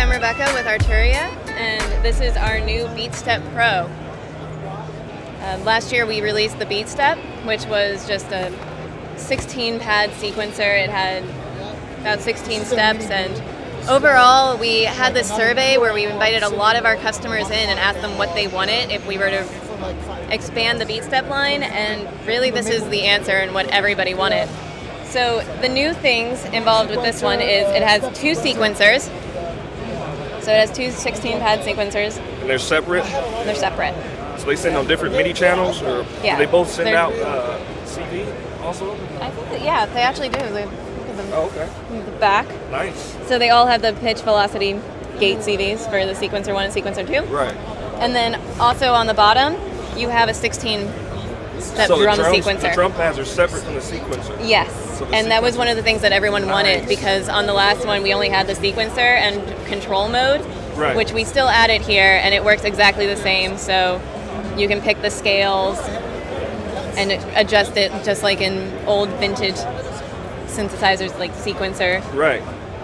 I'm Rebecca with Arturia, and this is our new Beatstep Pro. Last year we released the Beatstep, which was just a 16-pad sequencer. It had about 16 steps, and overall we had this survey where we invited a lot of our customers in and asked them what they wanted if we were to expand the Beatstep line, and really this is the answer and what everybody wanted. So the new things involved with this one is it has two sequencers. So it has two 16-pad sequencers. And they're separate? They're separate. So they send on different MIDI channels, or yeah, do they both send out CV also? I think that, yeah, they actually do. They, look at them. Oh, okay. In the back. Nice. So they all have the pitch velocity gate CVs for the sequencer 1 and sequencer 2. Right. And then also on the bottom, you have a 16-step drum sequencer. The drum pads are separate from the sequencer. Yes. So and that was one of the things that everyone wanted, because on the last one we only had the sequencer and control mode, right, which we still added here, and it works exactly the same. So you can pick the scales and adjust it just like in old vintage synthesizers, like sequencer. Right.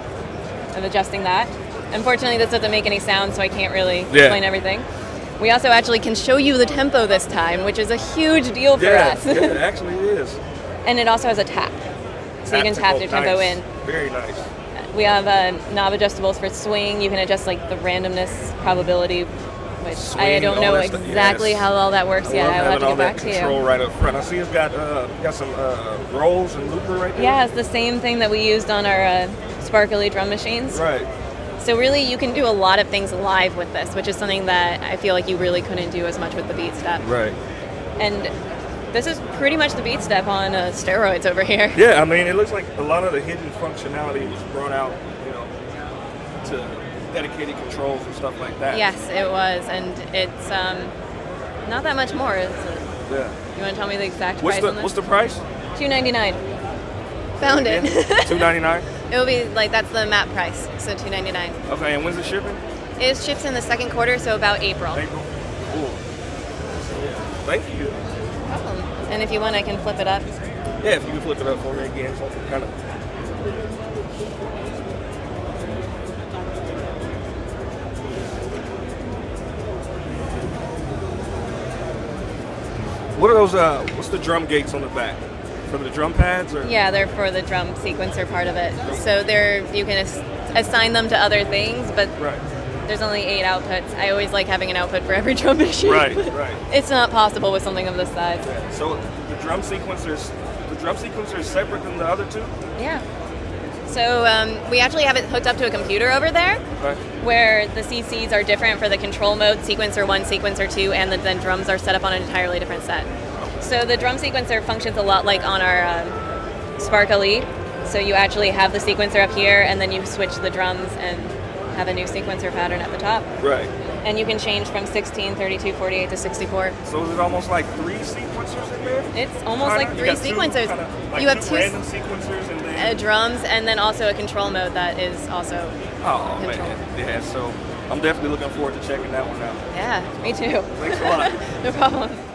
Of adjusting that. Unfortunately, this doesn't make any sound, so I can't really explain everything. We also actually can show you the tempo this time, which is a huge deal for us. Yeah, it actually is. And it also has a tap. So you can tap your tempo in. Very nice. We have knob adjustables for swing. You can adjust like the randomness probability, which swing, I don't know exactly how all that works yet. I'll have to get back to you. Control right up front. I see it's got some rolls and looper right there. Yeah, it's the same thing that we used on our sparkly drum machines. Right. So really, you can do a lot of things live with this, which is something that I feel like you really couldn't do as much with the Beatstep. Right. And this is pretty much the Beatstep on steroids over here. Yeah, I mean, it looks like a lot of the hidden functionality was brought out, you know, to dedicated controls and stuff like that. Yes, it was, and it's not that much more. Yeah. You want to tell me the exact price on this? What's the price? $299. Found it. $299? It will be like, that's the map price, so $299. Okay, and when's it shipping? It ships in the second quarter, so about April. April. Cool. Thank you. Awesome. And if you want, I can flip it up. Yeah, if you can flip it up for me again, so kind of. What are those? What's the drum gates on the back? For the drum pads, or? Yeah, they're for the drum sequencer part of it. So you can assign them to other things, but there's only 8 outputs. I always like having an output for every drum machine. Right. It's not possible with something of this size. Yeah. So the drum sequencer is separate than the other two? Yeah. So we actually have it hooked up to a computer over there, where the CCs are different for the control mode, sequencer 1, sequencer 2, and then drums are set up on an entirely different set. So the drum sequencer functions a lot like on our Sparkly. So you actually have the sequencer up here, and then you switch the drums and have a new sequencer pattern at the top. Right. And you can change from 16, 32, 48 to 64. So is it almost like 3 sequencers in there? It's almost like 3 sequencers. You have 2 random sequencers and then drums, and then also a control mode that is also control. Man. Yeah, so I'm definitely looking forward to checking that one out. Yeah, me too. Thanks a lot. No problem.